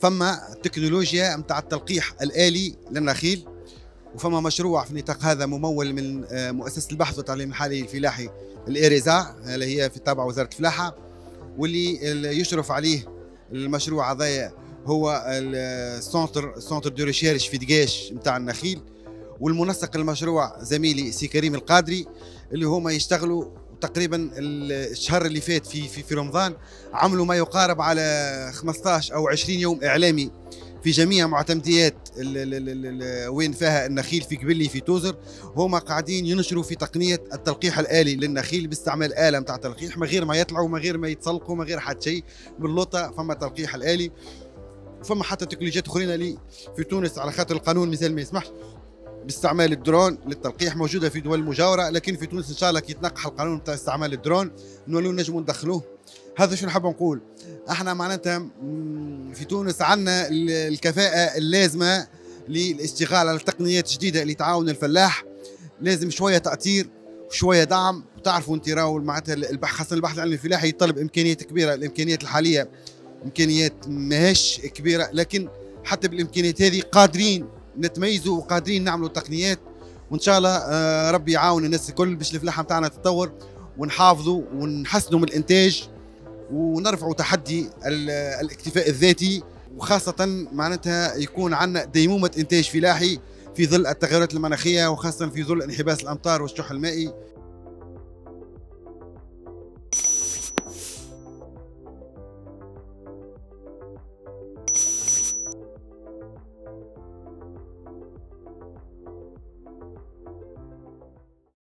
فما تكنولوجيا نتاع التلقيح الآلي للنخيل، وفما مشروع في نطاق هذا ممول من مؤسسة البحث والتعليم الحالي الفلاحي الإيريزا اللي هي في تابع وزارة الفلاحة، واللي يشرف عليه المشروع هذايا هو السونتر دو ريشيرش في دقاش نتاع النخيل، والمنسق المشروع زميلي سي كريم القادري، اللي هما يشتغلوا تقريبا الشهر اللي فات في رمضان عملوا ما يقارب على 15 أو 20 يوم إعلامي في جميع معتمديات وين فيها النخيل في قبلي في توزر. هما قاعدين ينشروا في تقنية التلقيح الآلي للنخيل باستعمال آلة متاع تلقيح من غير ما يطلعوا، من غير ما يتسلقوا، من غير حتى شيء، باللوطة فما تلقيح الآلي. فما حتى تكنولوجيات اخرين اللي في تونس على خاطر القانون مازال ما يسمحش باستعمال الدرون للتلقيح، موجوده في دول مجاوره، لكن في تونس ان شاء الله كي يتنقح القانون بتاع استعمال الدرون نولوا نجموا ندخلوه. هذا شو نحب نقول، احنا معناتها في تونس عندنا الكفاءه اللازمه للاشتغال على تقنيات جديده اللي تعاون الفلاح. لازم شويه تاطير وشويه دعم، وتعرفوا انت راهو معناتها البحث، خاصه البحث العلمي الفلاحي يتطلب امكانيات كبيره. الامكانيات الحاليه امكانيات ماهيش كبيره، لكن حتى بالامكانيات هذه قادرين نتميزوا وقادرين نعملوا تقنيات، وان شاء الله ربي يعاون الناس الكل باش الفلاحه نتاعنا تتطور، ونحافظوا ونحسنوا من الانتاج ونرفعوا تحدي الاكتفاء الذاتي، وخاصه معناتها يكون عندنا ديمومه انتاج فلاحي في ظل التغيرات المناخيه، وخاصه في ظل انحباس الامطار والشح المائي.